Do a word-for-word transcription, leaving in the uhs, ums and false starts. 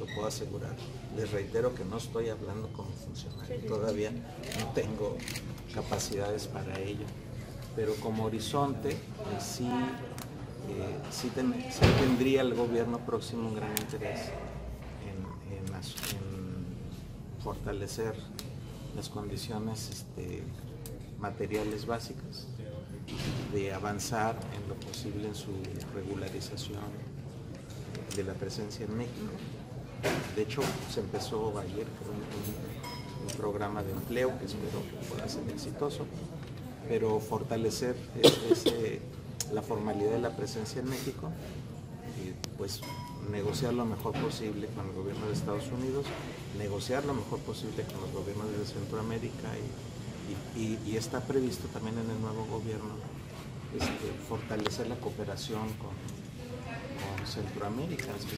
puedo asegurar. Les reitero que no estoy hablando como funcionario, todavía no tengo capacidades para ello, pero como horizonte, eh, sí, eh, sí, ten, sí tendría el gobierno próximo un gran interés en, en, en fortalecer las condiciones este, materiales básicas, de avanzar en lo posible en su regularización de la presencia en México. De hecho, se empezó ayer con un, un programa de empleo que espero que pueda ser exitoso, pero fortalecer ese, la formalidad de la presencia en México y pues negociar lo mejor posible con el gobierno de Estados Unidos, negociar lo mejor posible con los gobiernos de Centroamérica y, y, y, y está previsto también en el nuevo gobierno este, fortalecer la cooperación con, con Centroamérica.